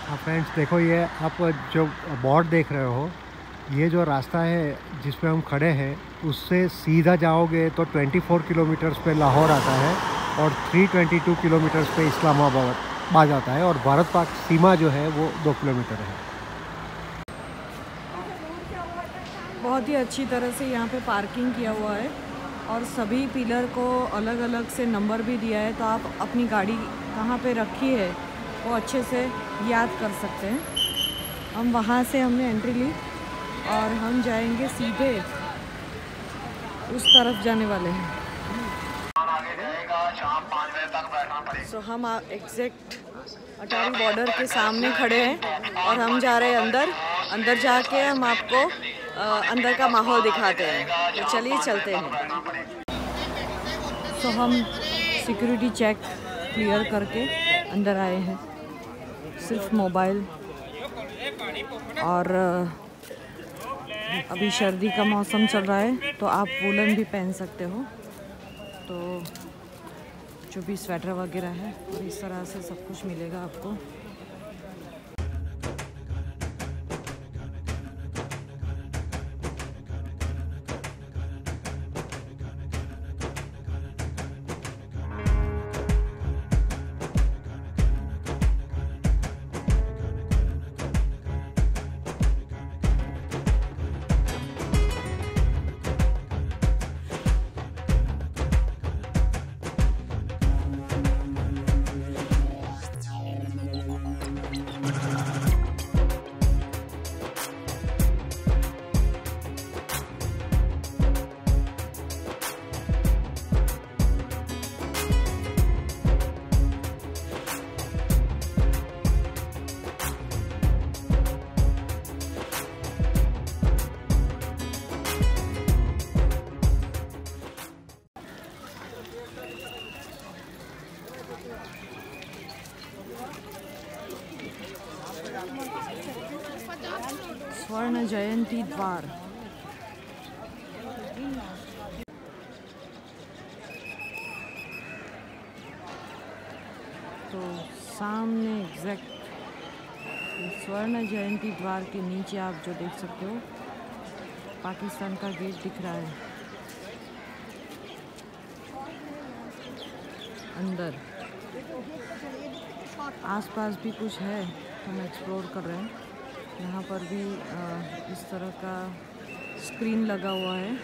हाँ फ्रेंड्स, देखो ये आप जो बोर्ड देख रहे हो, ये जो रास्ता है जिस पे हम खड़े हैं उससे सीधा जाओगे तो 24 किलोमीटर्स पे लाहौर आता है और 322 किलोमीटर्स पे इस्लामाबाद आता है और भारत पाक सीमा जो है वो 2 किलोमीटर है। बहुत ही अच्छी तरह से यहाँ पे पार्किंग किया हुआ है और सभी पिलर को अलग अलग से नंबर भी दिया है, तो आप अपनी गाड़ी कहाँ पे रखी है वो अच्छे से याद कर सकते हैं। हम वहाँ से हमने एंट्री ली और हम जाएंगे सीधे उस तरफ जाने वाले हैं। सो हम एग्जैक्ट अटारी बॉर्डर के सामने खड़े हैं और हम जा रहे हैं अंदर जाके हम आपको अंदर का माहौल दिखाते हैं। तो चलिए चलते हैं। सो हम सिक्योरिटी चेक क्लियर करके अंदर आए हैं। सिर्फ मोबाइल और अभी सर्दी का मौसम चल रहा है तो आप वूलन भी पहन सकते हो, तो जो भी स्वेटर वगैरह है और इस तरह से सब कुछ मिलेगा आपको। स्वर्ण जयंती द्वार। तो सामने एग्जैक्ट स्वर्ण जयंती द्वार के नीचे आप जो देख सकते हो पाकिस्तान का गेट दिख रहा है। अंदर आसपास भी कुछ है, हम एक्सप्लोर कर रहे हैं। यहाँ पर भी इस तरह का स्क्रीन लगा हुआ है,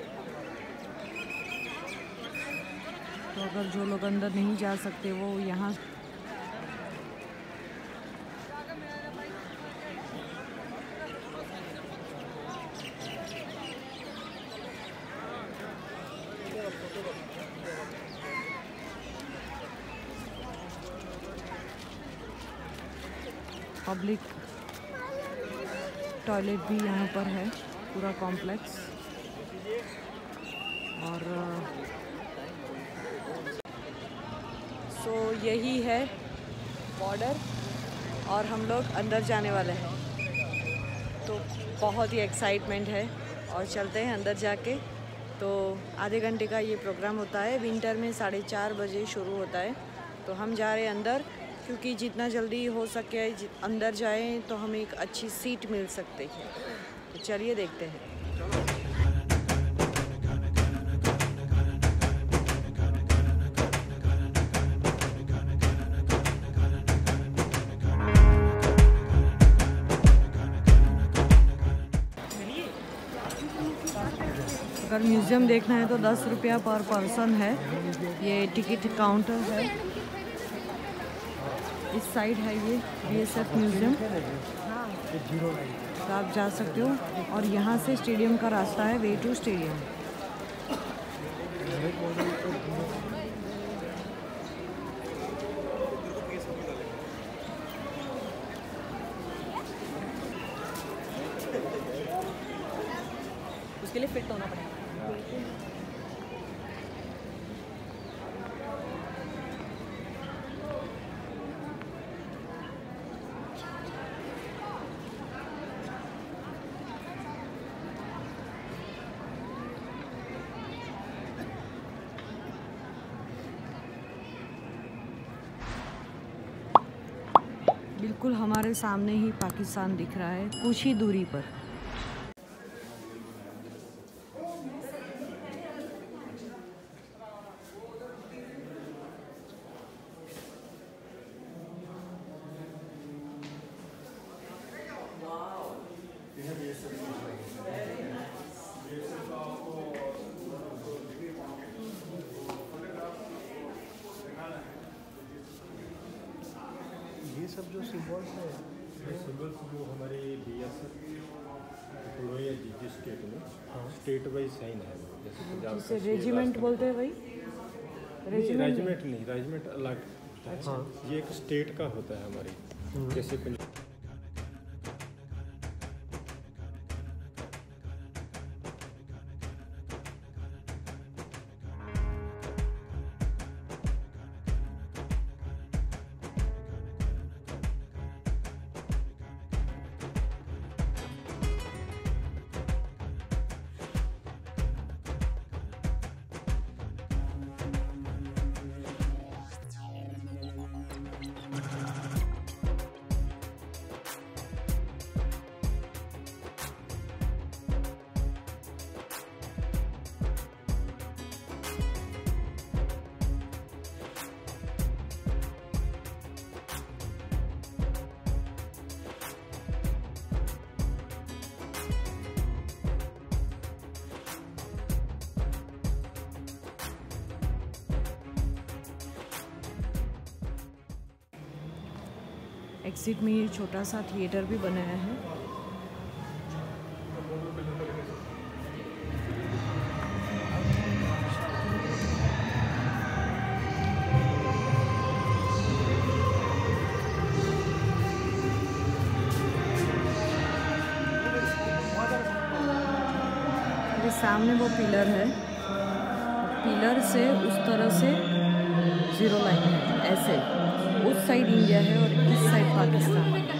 तो अगर जो लोग अंदर नहीं जा सकते वो यहाँ पब्लिक टॉयलेट भी यहाँ पर है, पूरा कॉम्प्लेक्स। और सो यही है बॉर्डर और हम लोग अंदर जाने वाले हैं, तो बहुत ही एक्साइटमेंट है और चलते हैं अंदर जाके। तो आधे घंटे का ये प्रोग्राम होता है, विंटर में 4:30 बजे शुरू होता है। तो हम जा रहे हैं अंदर, क्योंकि जितना जल्दी हो सके अंदर जाएं तो हमें एक अच्छी सीट मिल सकती है। तो चलिए देखते हैं। अगर म्यूज़ियम देखना है तो 10 रुपया पर पर्सन है, ये टिकट काउंटर है। इस साइड है ये BSF म्यूज़ियम, तो आप जा सकते हो। और यहाँ से स्टेडियम का रास्ता है, वे टू स्टेडियम। उसके लिए फिट होना पड़ेगा। बिल्कुल हमारे सामने ही पाकिस्तान दिख रहा है, कुछ ही दूरी पर। ये सब जो सिंबल्स है, ये सिंबल्स वो हमारे बीएसएफ या जीजी स्टेट में स्टेट वाइज साइन है, जैसे पंजाब जिसे रेजिमेंट बोलते हैं भाई। रेजिमेंट नहीं, रेजिमेंट अलग होता है। ये एक स्टेट का होता है हमारी, जैसे पंजाब। एग्जिट में ये छोटा सा थिएटर भी बनाया है। मेरे सामने वो पिलर है, पिलर से उस तरह से जीरो लाइन है, ऐसे उस साइड इंडिया है और इस साइड पाकिस्तान है।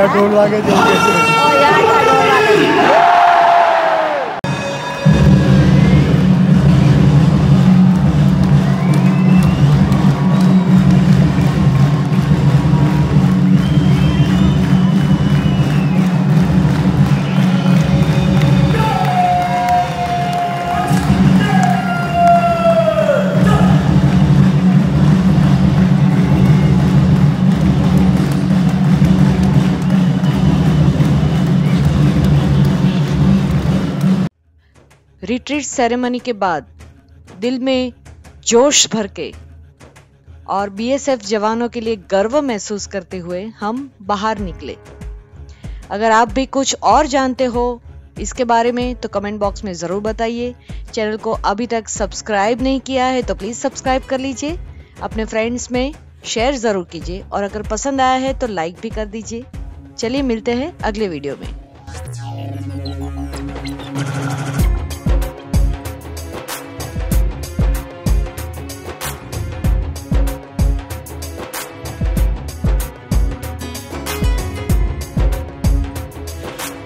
ढोल वागे जल्दी से। और यहाँ का ढोल वागे। रिट्रीट सेरेमनी के बाद दिल में जोश भर के और बीएसएफ जवानों के लिए गर्व महसूस करते हुए हम बाहर निकले। अगर आप भी कुछ और जानते हो इसके बारे में तो कमेंट बॉक्स में जरूर बताइए। चैनल को अभी तक सब्सक्राइब नहीं किया है तो प्लीज सब्सक्राइब कर लीजिए, अपने फ्रेंड्स में शेयर जरूर कीजिए और अगर पसंद आया है तो लाइक भी कर दीजिए। चलिए मिलते हैं अगले वीडियो में।